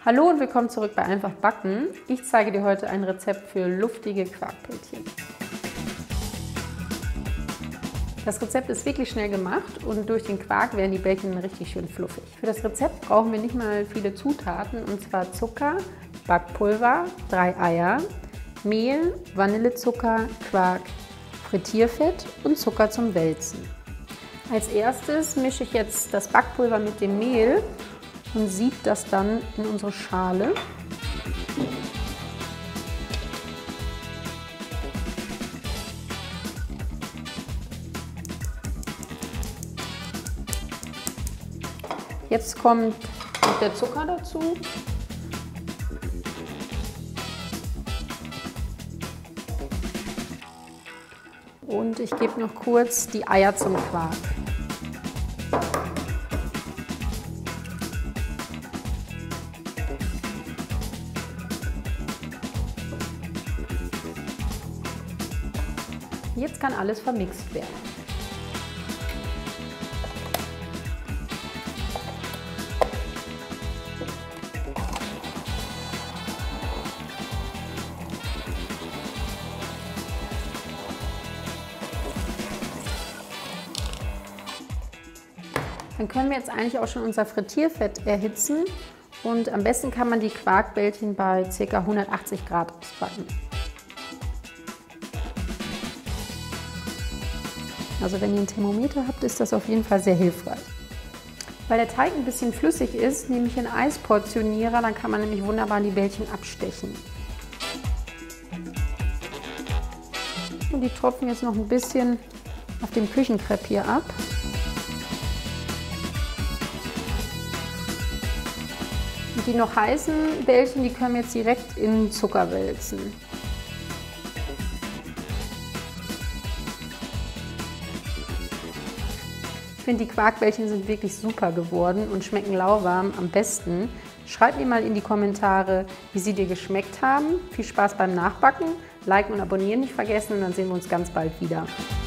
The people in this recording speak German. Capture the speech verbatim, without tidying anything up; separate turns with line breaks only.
Hallo und willkommen zurück bei Einfach Backen. Ich zeige dir heute ein Rezept für luftige Quarkbällchen. Das Rezept ist wirklich schnell gemacht und durch den Quark werden die Bällchen richtig schön fluffig. Für das Rezept brauchen wir nicht mal viele Zutaten, und zwar Zucker, Backpulver, drei Eier, Mehl, Vanillezucker, Quark, Frittierfett und Zucker zum Wälzen. Als erstes mische ich jetzt das Backpulver mit dem Mehl und sieb das dann in unsere Schale. Jetzt kommt der Zucker dazu. Und ich gebe noch kurz die Eier zum Quark. Jetzt kann alles vermixt werden. Dann können wir jetzt eigentlich auch schon unser Frittierfett erhitzen und am besten kann man die Quarkbällchen bei ca. hundertachtzig Grad ausbacken. Also wenn ihr ein Thermometer habt, ist das auf jeden Fall sehr hilfreich. Weil der Teig ein bisschen flüssig ist, nehme ich einen Eisportionierer, dann kann man nämlich wunderbar die Bällchen abstechen. Und die tropfen jetzt noch ein bisschen auf dem Küchenkrepier ab. Und die noch heißen Bällchen, die können wir jetzt direkt in Zucker wälzen. Ich finde, die Quarkbällchen sind wirklich super geworden und schmecken lauwarm am besten. Schreib mir mal in die Kommentare, wie sie dir geschmeckt haben. Viel Spaß beim Nachbacken, liken und abonnieren nicht vergessen und dann sehen wir uns ganz bald wieder.